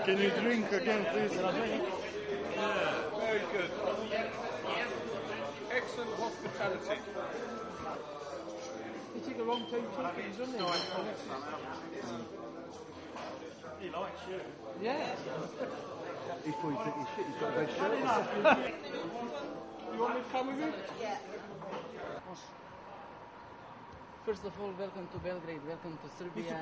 Can you drink again, please? Yeah, very good. Excellent hospitality. You take a long time talking, doesn't he? He likes you. Yeah. He's probably taking his shit. He's got a red shirt. You want me to come with you? Yeah. First of all, welcome to Belgrade, welcome to Serbia.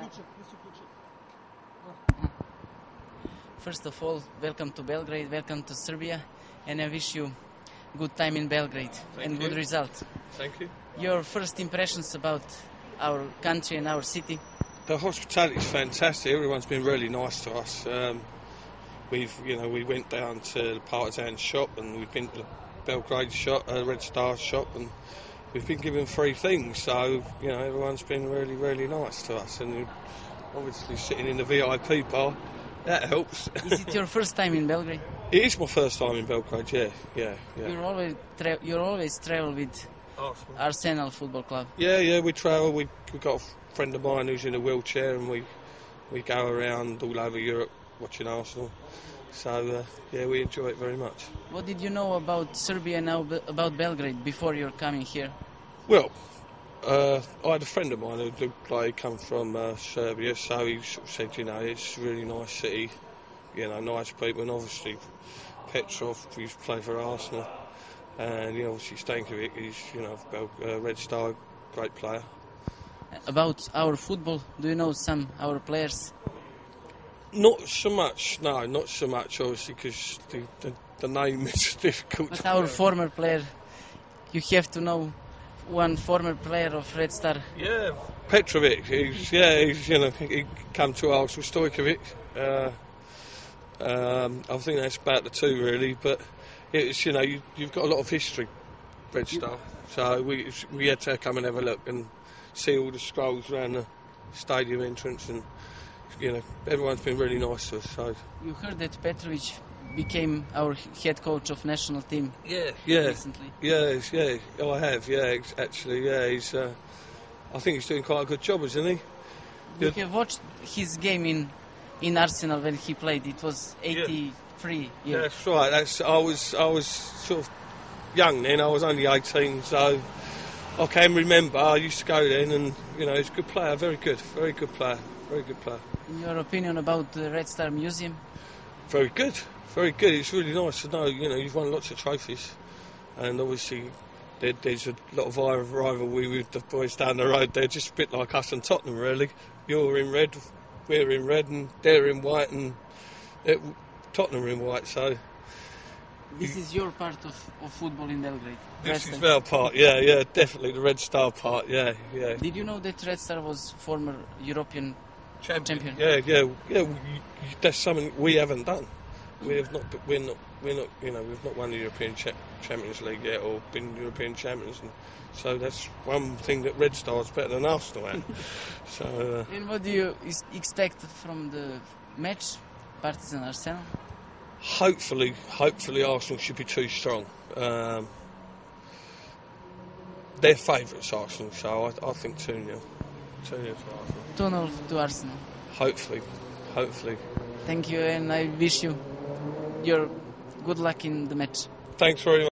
First of all, welcome to Belgrade, welcome to Serbia, and I wish you good time in Belgrade and good result. Thank you. Your first impressions about our country and our city? The hospitality is fantastic. Everyone's been really nice to us. We went down to the Partizan shop and we've been to the Belgrade shop, Red Star shop, and we've been given free things. So everyone's been really, really nice to us. And obviously sitting in the VIP bar, that helps. Is it your first time in Belgrade? It is my first time in Belgrade. Yeah. You always travel with Arsenal Football Club. Yeah. We travel. We've got a friend of mine who's in a wheelchair, and we go around all over Europe watching Arsenal. So we enjoy it very much. What did you know about Serbia and about Belgrade before you're coming here? Well, I had a friend of mine who come from Serbia, so he sort of said, it's a really nice city, nice people, and obviously Petrov, who used to play for Arsenal, and obviously Stankovic, he's Red Star, great player. About our football, do you know some our players? Not so much, no, not so much, obviously, because the name is difficult. But our former player, you have to know one former player of Red Star. Yeah, Petrovic. He come to Arsenal. Stojkovic. I think that's about the two really. But it's you've got a lot of history, Red Star. So we had to come and have a look and see all the scrolls around the stadium entrance, and everyone's been really nice to us. So you heard that Petrovic became our head coach of national team. Recently. Yeah. Oh, I have. Yeah, actually. Yeah, he's. I think he's doing quite a good job, isn't he? You have watched his game in Arsenal when he played. It was 83. Yeah, that's right. I was sort of young then. I was only 18, so I can remember. I used to go then, and he's a good player. Very good player. In your opinion about the Red Star Museum? Very good. It's really nice to know, you've won lots of trophies, and obviously there's a lot of rivalry with the boys down the road. They're just a bit like us and Tottenham, really. You're in red, we're in red, and they're in white, and Tottenham are in white, so... This is your part of football in Belgrade? This is our part, yeah, definitely, the Red Star part, yeah. Did you know that Red Star was former European champion? Yeah, that's something we haven't done. We've not won the European Champions League yet, or been European champions, and so that's one thing that Red Star's better than Arsenal at. So. And what do you expect from the match, Partizan Arsenal? Hopefully Arsenal should be too strong. They're favourites, Arsenal, so I think 2-0. 2-0 to Arsenal. 2-0 to Arsenal. Hopefully. Thank you, and I wish you your good luck in the match. Thanks very much.